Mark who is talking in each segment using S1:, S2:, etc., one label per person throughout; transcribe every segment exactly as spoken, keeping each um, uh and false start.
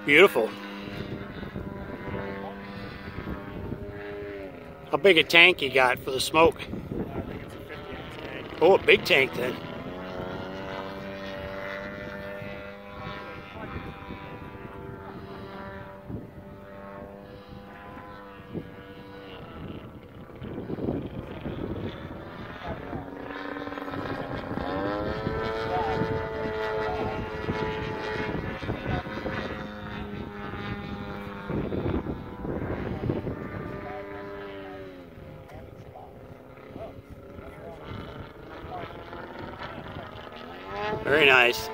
S1: Beautiful. How big a tank you got for the smoke?
S2: I think it's a fifty inch tank.
S1: Oh, a big tank then. Very nice.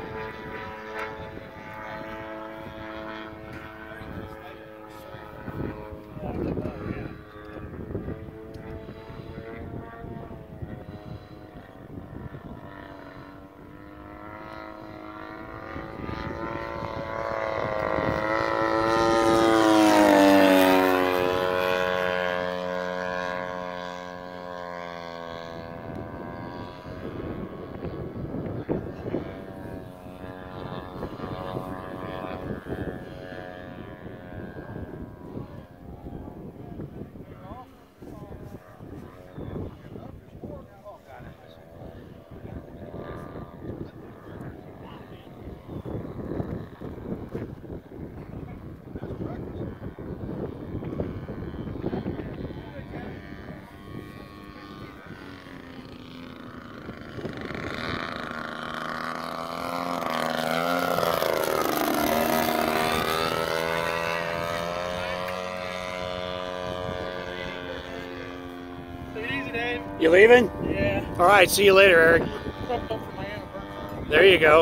S1: You leaving?
S2: Yeah.
S1: All right, see you later, Eric. There you go.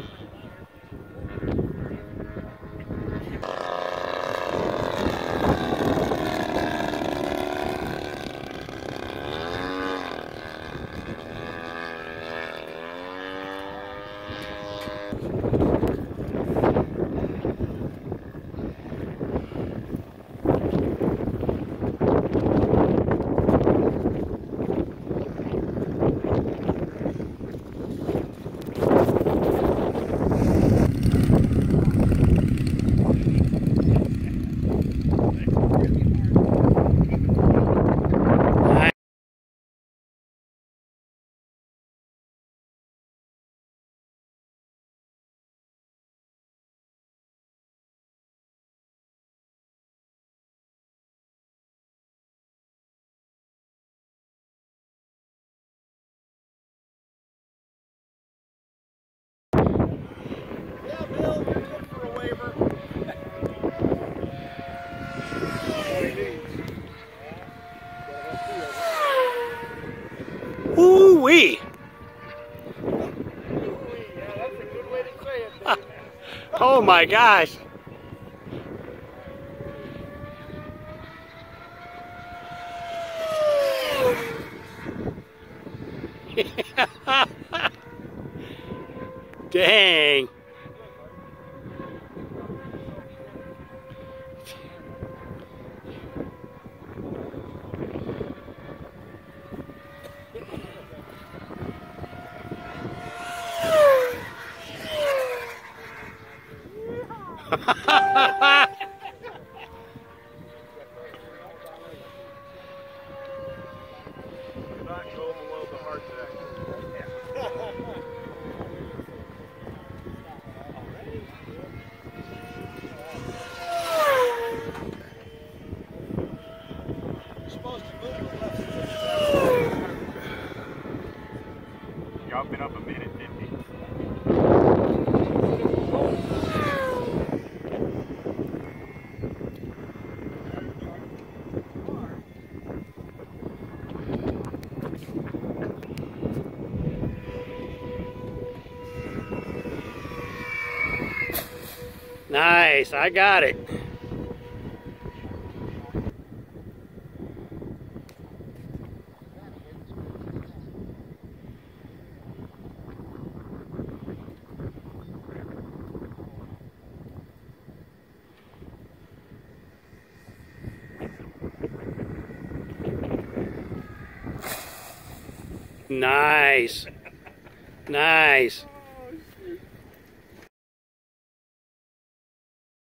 S1: Ooh-wee! Oh my gosh! Dang!
S2: Y'all been up a minute fifty.
S1: Nice, I got it. Nice. Nice.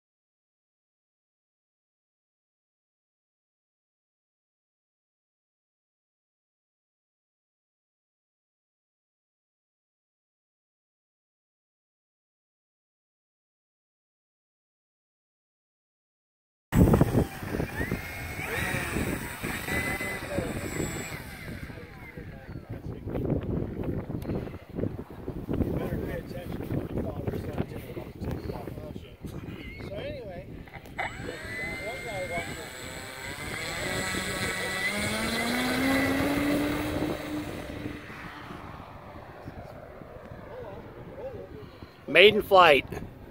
S3: Maiden flight.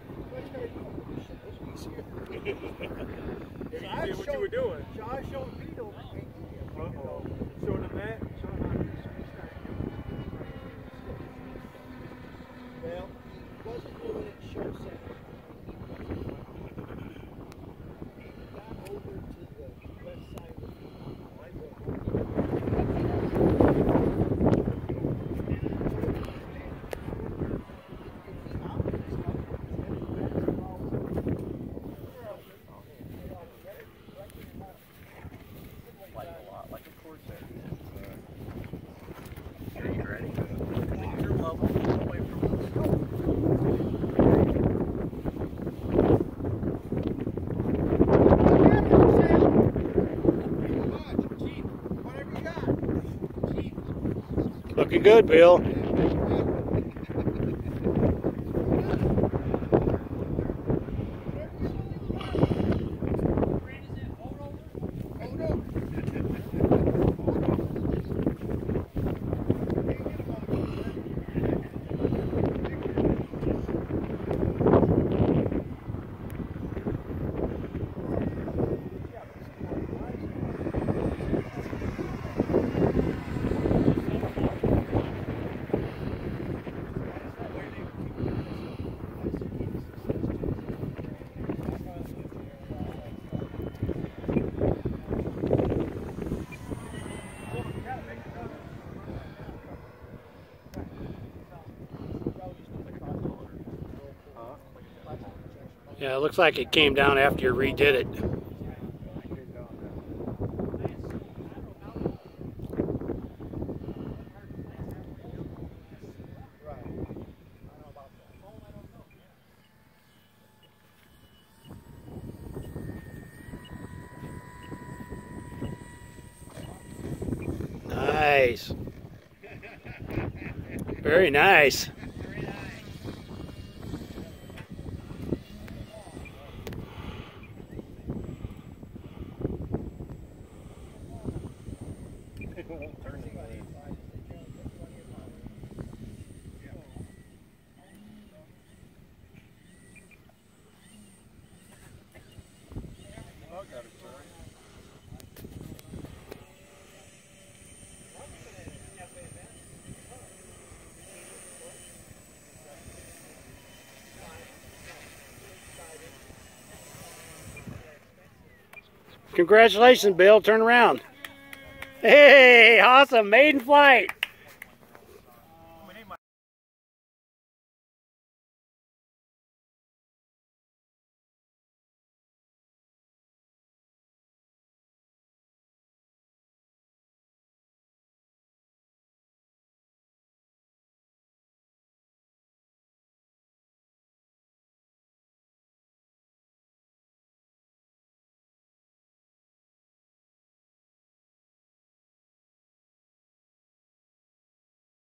S2: You see what you were doing.
S1: Josh showed Beetle.
S2: Uh-oh.
S1: Showed him that. Showed him how to well, he wasn't doing it show set. He got over to the left side of the field.
S4: Like a lot, like a Corsair. Are you ready? Your level away from the scope.
S3: Looking good, Bill. Yeah, it looks like it came down after you redid it. Nice. Very nice. Congratulations, Bill. Turn around. Hey, awesome. Maiden flight.